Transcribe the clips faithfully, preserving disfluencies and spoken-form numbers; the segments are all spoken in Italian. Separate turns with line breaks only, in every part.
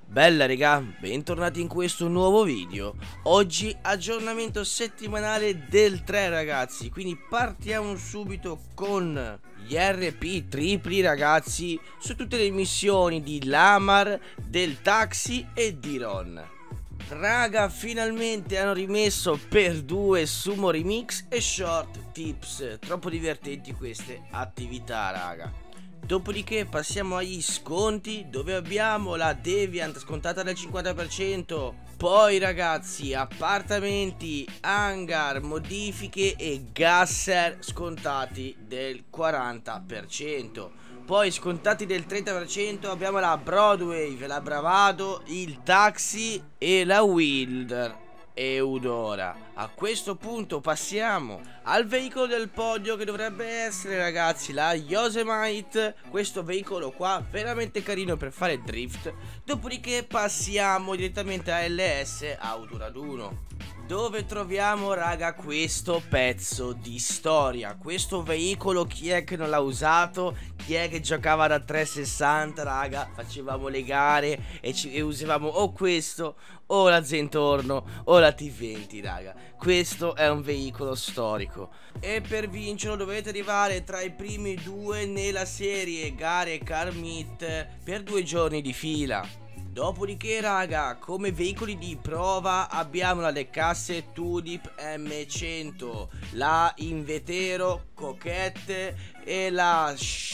Bella regà, bentornati in questo nuovo video. Oggi aggiornamento settimanale del tre ragazzi, quindi partiamo subito con gli R P tripli ragazzi su tutte le missioni di Lamar, del Taxi e di Ron. Raga, finalmente hanno rimesso per due Sumo Remix e Short Tips, troppo divertenti queste attività raga. Dopodiché passiamo agli sconti, dove abbiamo la Deviant scontata del cinquanta per cento. Poi ragazzi, appartamenti, hangar, modifiche e gasser scontati del quaranta per cento. Poi scontati del trenta per cento abbiamo la Broadway, la Bravado, il Taxi e la Wilder Eudora. A questo punto passiamo al veicolo del podio, che dovrebbe essere ragazzi la Yosemite. Questo veicolo qua veramente carino per fare drift. Dopodiché passiamo direttamente a L S Autoraduno, dove troviamo raga questo pezzo di storia. Questo veicolo chi è che non l'ha usato? Chi è che giocava da trecentosessanta raga? Facevamo le gare e, ci, e usavamo o questo o la Zentorno o la T venti raga. Questo è un veicolo storico e per vincerlo dovete arrivare tra i primi due nella serie gare Car Meet per due giorni di fila. Dopodiché raga, come veicoli di prova abbiamo la Leccasse Tulip M cento, la Invetero Coquette e la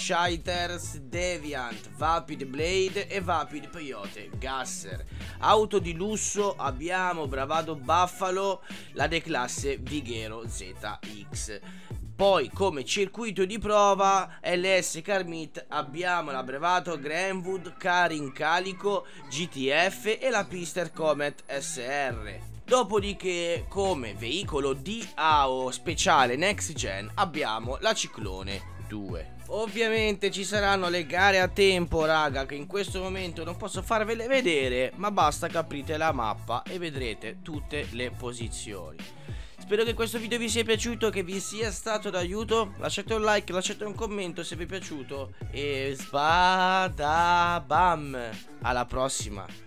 Shiters Deviant, Vapid Blade e Vapid Peyote Gasser. Auto di lusso abbiamo Bravado Buffalo, la declasse Vighero Z X. Poi come circuito di prova L S Car Meet abbiamo la Brevato Granwood Car in Calico G T F e la Pister Comet S R. Dopodiché come veicolo di A O speciale Next Gen abbiamo la Ciclone due. Ovviamente ci saranno le gare a tempo raga, che in questo momento non posso farvele vedere, ma basta che aprite la mappa e vedrete tutte le posizioni. Spero che questo video vi sia piaciuto, che vi sia stato d'aiuto. Lasciate un like, lasciate un commento se vi è piaciuto e spada bam, alla prossima.